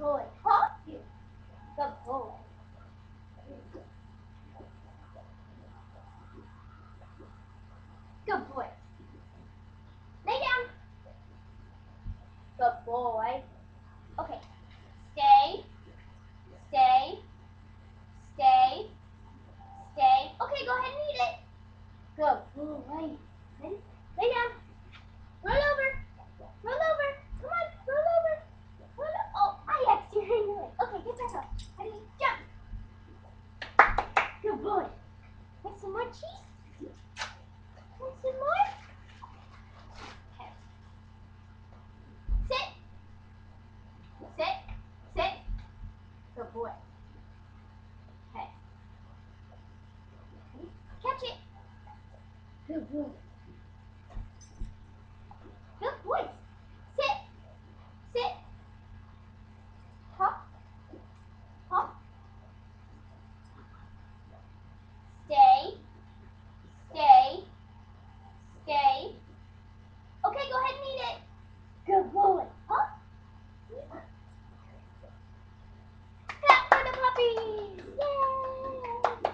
boy. Huh? Good boy. Good boy. Lay down. Good boy. Okay. Stay. Stay. Stay. Stay. Okay, go ahead and eat it. Good boy. Lay down. Roll over. Roll over. Come on. Roll over. Roll over. Oh, Ajax, you're in the way. Okay, get back up. Ready? Jump. Good boy. Want some more cheese? Want some more? Okay. Sit. Sit. Sit. Good boy. Okay. Catch it. Good boy. Good boy. Sit. Sit. Hop. Hop. Stay. Stay. Stay. Okay, go ahead and eat it. Good boy. Hop. Clap for the puppies. Yay.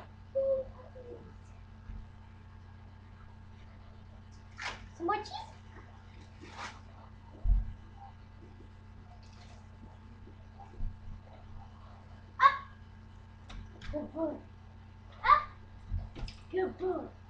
Some more cheese. Up. Good boy. Up. Good boy.